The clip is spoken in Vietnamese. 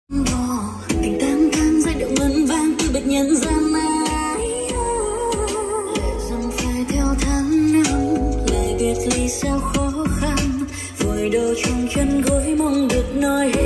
Tình tan tan giai điệu ngân vang từ biệt nhân gian ai. Lệ dòng phai theo tháng năm, lệ biệt ly sao khó khăn, vội đầu trong chân gối mong được nói.